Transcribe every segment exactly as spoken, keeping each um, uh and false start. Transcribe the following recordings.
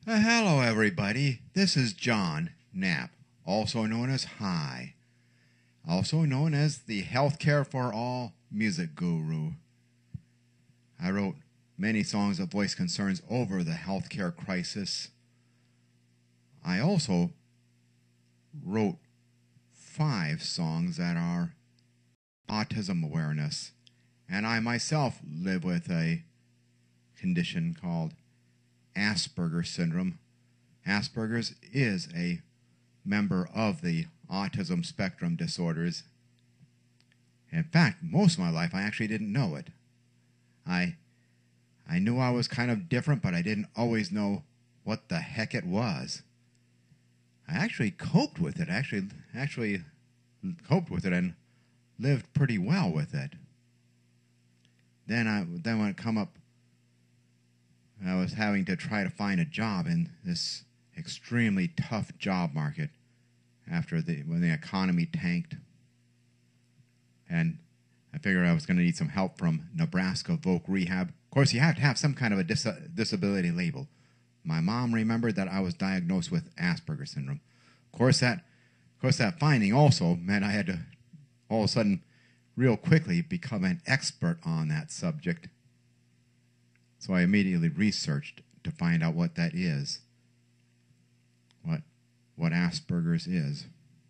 Uh, hello, everybody. This is John Knapp, also known as Hi, also known as the Healthcare for All music guru. I wrote many songs that voice concerns over the healthcare crisis. I also wrote five songs that are autism awareness, and I myself live with a condition called Asperger syndrome. Asperger's is a member of the autism spectrum disorders. In fact, most of my life I actually didn't know it. I I knew I was kind of different, but I didn't always know what the heck it was. I actually coped with it, actually actually coped with it and lived pretty well with it. Then I then when it come up I was having to try to find a job in this extremely tough job market after the when the economy tanked. And I figured I was going to need some help from Nebraska Voc Rehab. Of course, you have to have some kind of a dis disability label. My mom remembered that I was diagnosed with Asperger syndrome. Of course, that, of course, that finding also meant I had to all of a sudden, real quickly, become an expert on that subject. So I immediately researched to find out what that is, what, what Asperger's is.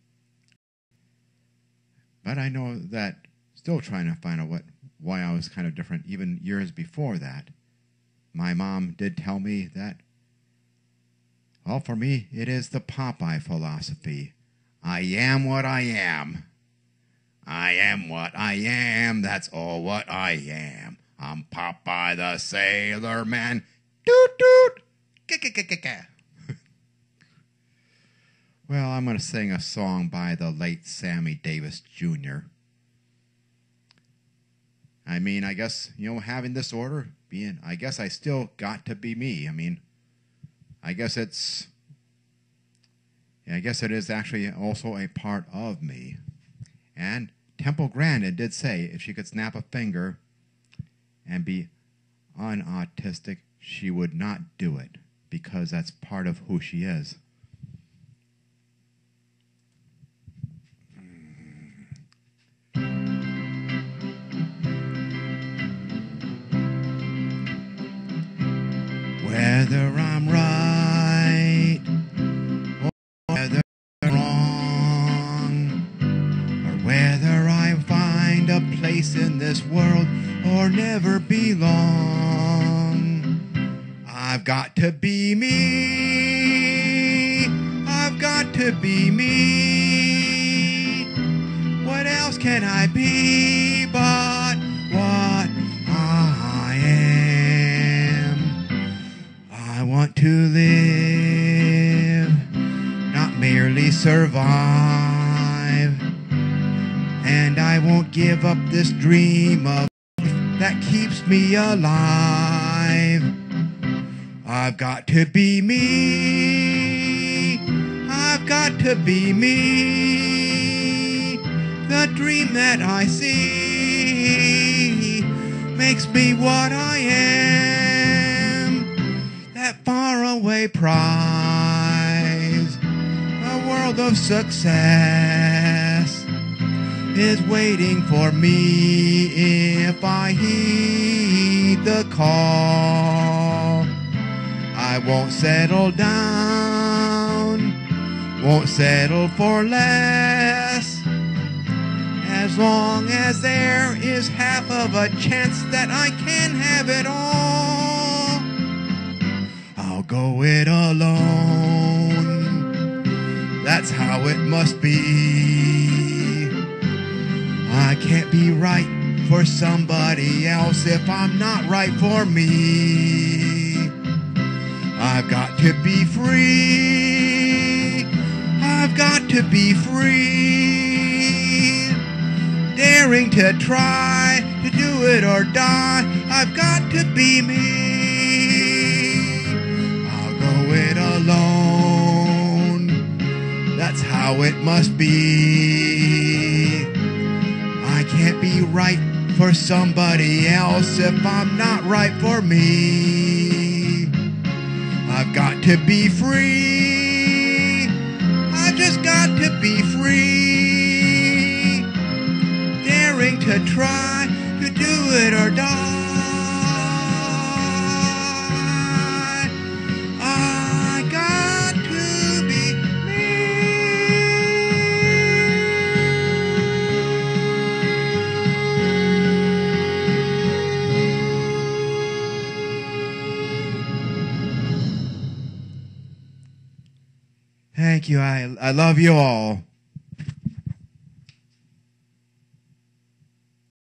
But I know that, still trying to find out what, why I was kind of different, even years before that. My mom did tell me that, well, for me, it is the Popeye philosophy. I am what I am. I am what I am, that's all what I am. I'm Popeye the Sailor Man. Doot doot. K-k-k-k-k. Well, I'm going to sing a song by the late Sammy Davis Junior I mean, I guess, you know, having this order, being, I guess I still got to be me. I mean, I guess it's, yeah, I guess it is actually also a part of me. And Temple Grandin did say if she could snap a finger and be unautistic, she would not do it because that's part of who she is. Whether I'm right or whether I'm wrong, or whether I find a place in this world or never belong, I've got to be me. I've got to be me. What else can I be but what I am? I want to live, not merely survive. And I won't give up this dream of that keeps me alive. I've got to be me. I've got to be me. The dream that I see makes me what I am. That faraway prize, a world of success, is waiting for me if I heed the call. I won't settle down, won't settle for less, as long as there is half of a chance that I can have it all. I'll go it alone, that's how it must be. I can't be right for somebody else if I'm not right for me. I've got to be free. I've got to be free. Daring to try to do it or die. I've got to be me. I'll go it alone. That's how it must be. I can't be right for somebody else if I'm not right for me. I've got to be free. I just got to be free. Daring to try to do it or die. I got to be me. Thank you. I, I love you all.